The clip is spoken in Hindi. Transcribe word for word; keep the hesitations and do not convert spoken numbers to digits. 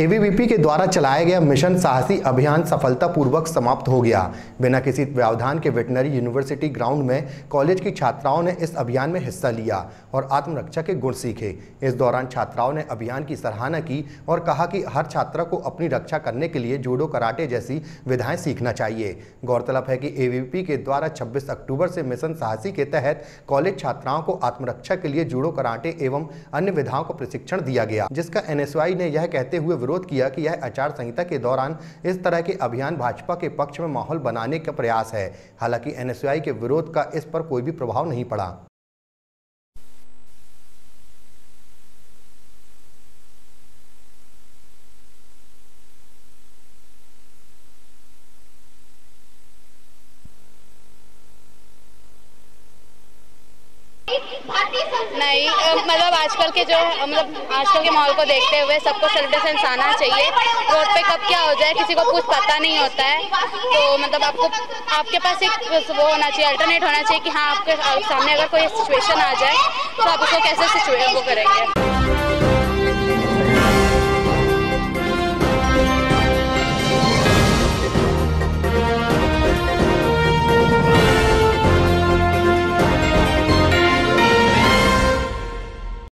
ए वी वी पी के द्वारा चलाया गया मिशन साहसी अभियान सफलतापूर्वक समाप्त हो गया। बिना किसी व्यवधान के वेटनरी यूनिवर्सिटी ग्राउंड में कॉलेज की छात्राओं ने इस अभियान में हिस्सा लिया और आत्मरक्षा के गुण सीखे। इस दौरान छात्राओं ने अभियान की सराहना की और कहा कि हर छात्रा को अपनी रक्षा करने के लिए जूडो, कराटे जैसी विधाएं सीखना चाहिए। गौरतलब है कि ए वी वी पी के द्वारा छब्बीस अक्टूबर से मिशन साहसी के तहत कॉलेज छात्राओं को आत्मरक्षा के लिए जूडो, कराटे एवं अन्य विधाओं का प्रशिक्षण दिया गया, जिसका एन एस यू आई ने यह कहते हुए विरोध किया कि यह आचार संहिता के दौरान इस तरह के अभियान भाजपा के पक्ष में माहौल बनाने का प्रयास है। हालांकि एन एस यू आई के विरोध का इस पर कोई भी प्रभाव नहीं पड़ा। नहीं, मतलब आजकल के जो मतलब आजकल के माहौल को देखते हुए सबको सेल्फ डिफेंस आना चाहिए। रोड पे कब क्या हो जाए किसी को कुछ पता नहीं होता है, तो मतलब आपको आपके पास एक वो होना चाहिए, अल्टरनेट होना चाहिए कि हाँ आपके सामने अगर कोई सिचुएशन आ जाए तो आप उसको कैसे सिचुएशन वो करेंगे।